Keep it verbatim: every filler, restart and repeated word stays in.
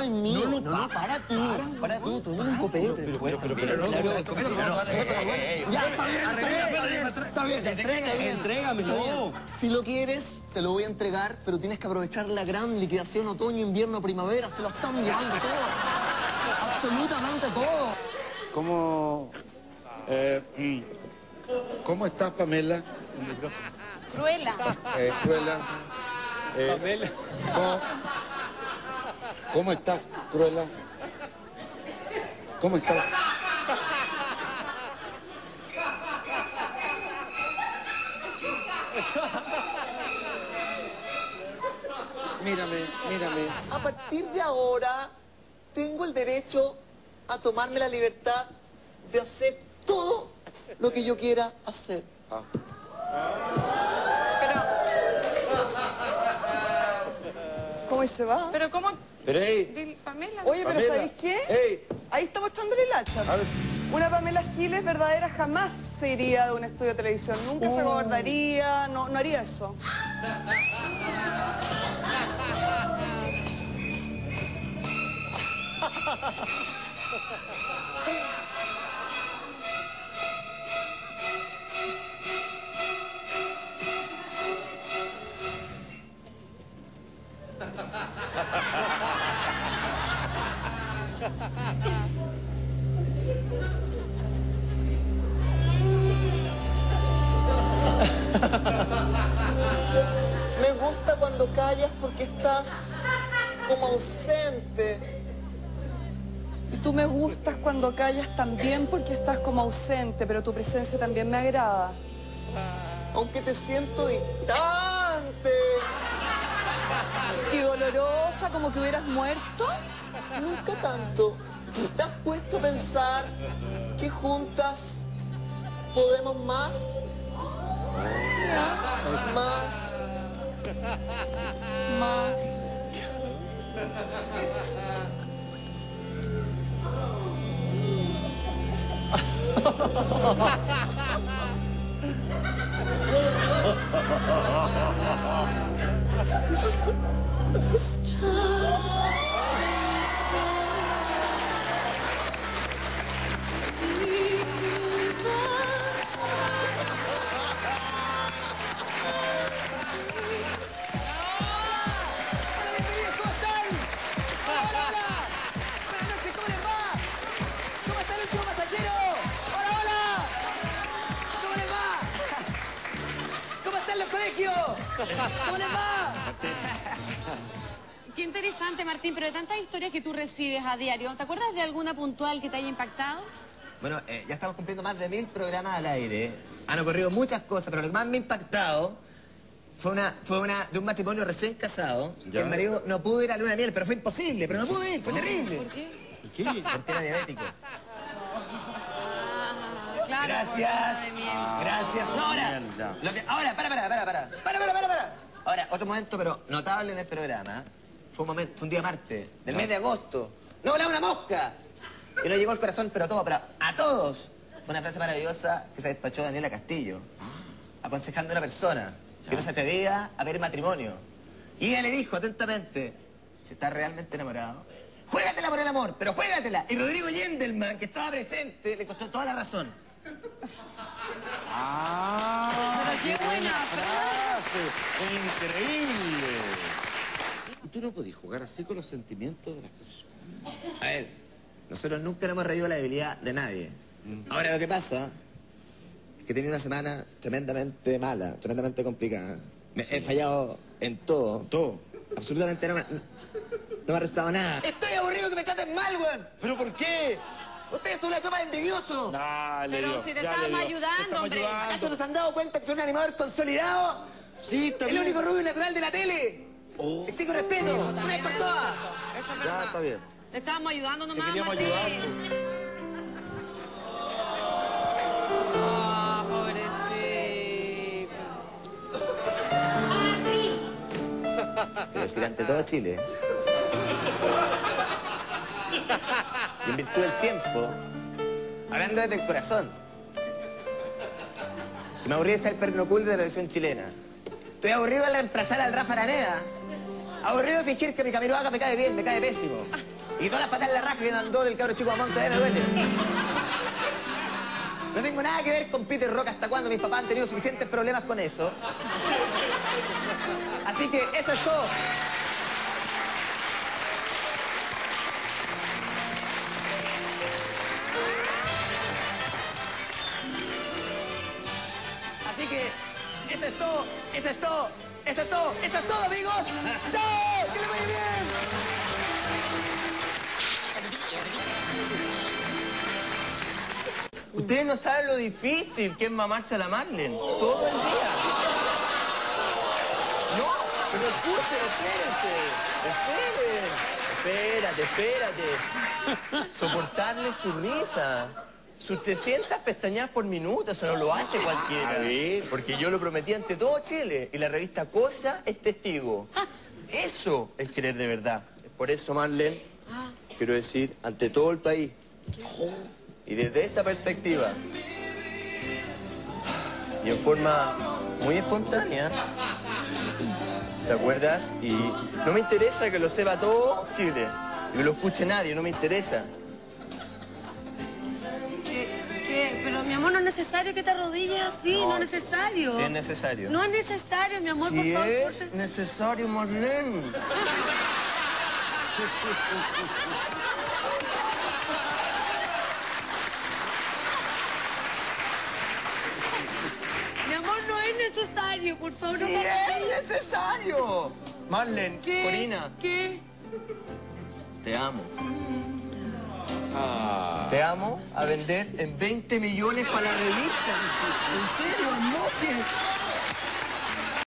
es mío. No, no, No, no, para tú. Para tú, tú eres un copete. Pero, pero, pero, pero, no, Ya, está bien, está bien, está bien. Entrégame, entrégamelo. Si lo quieres, te lo voy a entregar, pero tienes que aprovechar la gran liquidación otoño, invierno, primavera. Se lo están llevando todo. Absolutamente todo. ¿Cómo, eh, ¿Cómo estás, Pamela? Cruela. Eh, Cruela. Eh, Pamela. ¿Cómo, ¿Cómo estás, Cruela? ¿Cómo estás? Mírame, mírame. A partir de ahora, tengo el derecho a tomarme la libertad de hacer todo lo que yo quiera hacer. Ah. Pero, ¿Cómo se va? pero ¿cómo? Pero, hey, Dil- Pamela. Oye, pero Pamela. ¿sabéis qué? Hey. Ahí está mostrándole el hacha. A ver. Una Pamela Giles verdadera jamás se iría de un estudio de televisión. Nunca se acordaría, no, no haría eso. Me gusta cuando callas porque estás como ausente. Y tú me gustas cuando callas también porque estás como ausente, pero tu presencia también me agrada. Aunque te siento distante. Y dolorosa, como que hubieras muerto. Nunca tanto. ¿Te has puesto a pensar que juntas podemos más? Más. Más. ¿Cómo les va? Qué interesante, Martín, pero de tantas historias que tú recibes a diario, ¿te acuerdas de alguna puntual que te haya impactado? Bueno, eh, ya estamos cumpliendo más de mil programas al aire. Han ocurrido muchas cosas, pero lo que más me ha impactado fue una, fue una de un matrimonio recién casado. Que el marido no pudo ir a luna de miel, pero fue imposible, pero no pudo ir, fue terrible. ¿Por qué? ¿Por qué? Porque era diabético. Ah, claro. Gracias. por luna de miel. Gracias. No, ahora. Lo que, ahora, para, para, para, para. Para, para, para, para. Ahora, otro momento, pero notable en el programa. Fue un momento, fue un día martes, del mes de agosto. No volaba una mosca. Y nos llegó al corazón, pero todo, pero a todos. Fue una frase maravillosa que se despachó Daniela Castillo, aconsejando a una persona que no se atrevía a ver matrimonio. Y ella le dijo atentamente, si estás realmente enamorado, juégatela por el amor, pero juégatela. Y Rodrigo Yendelman, que estaba presente, le costó toda la razón. ¡Ah! Pero qué buena frase! ¡Increíble! Y tú no podías jugar así con los sentimientos de las personas. A ver, nosotros nunca nos hemos reído de la debilidad de nadie. Ahora lo que pasa es que he tenido una semana tremendamente mala, tremendamente complicada. Me, he fallado en todo. Todo. Absolutamente no me, no me ha restado nada. Estoy aburrido que me traten mal, weón. ¿Pero por qué? Ustedes son una tropa de envidiosos. Dale, Pero Dios, si te ya estábamos le dio. ayudando, Te estamos hombre. ayudando. ¿Acaso nos han dado cuenta que soy un animador consolidado? Sí, está El bien. único rubio natural de la tele. Oh. Exijo respeto. Una vez por todas. Eso es Ya, verdad. está bien. Te estábamos ayudando nomás, queríamos Martín. ayudar. Ah, pobrecito. Quiero decir ante todo Chile. Y en virtud del tiempo, hablando desde el corazón, que me aburrí de ser el pernocul de la televisión chilena. Estoy aburrido de reemplazar al Rafa Araneda. Aburrido de fingir que mi Camiroaga me cae bien, me cae pésimo. Y todas las patadas en la raja que mandó del cabro chico Amón todavía me duele. No tengo nada que ver con Peter Rock hasta cuando mis papás han tenido suficientes problemas con eso. Así que eso es todo. Así que eso es todo, eso es todo, eso es todo, eso es todo, amigos. ¡Chao! ¡Que les vaya bien! Ustedes no saben lo difícil que es mamarse a la Marlene todo el día. No, pero escuchen, espérense, esperen, espérate, espérate. Soportarle su risa. Sus trescientas pestañadas por minuto, eso no lo hace cualquiera. A ver. Porque yo lo prometí ante todo Chile y la revista Cosa es testigo. Eso es querer de verdad. Por eso, Marlene, quiero decir ante todo el país. Y desde esta perspectiva, y en forma muy espontánea, ¿te acuerdas? Y no me interesa que lo sepa todo Chile, que lo escuche nadie, no me interesa. ¿Qué? ¿Qué? Pero, mi amor, no es necesario que te arrodilles así, no, no es necesario. Sí es necesario. No es necesario, mi amor, Sí por favor. es porte- necesario, Marlene. Mi amor, no es necesario, por favor. ¡Sí no me- es necesario! Marlene, ¿Qué? Corina, ¿Qué? te amo. Ah. Te amo a vender en veinte millones para la revista. En serio, no, que...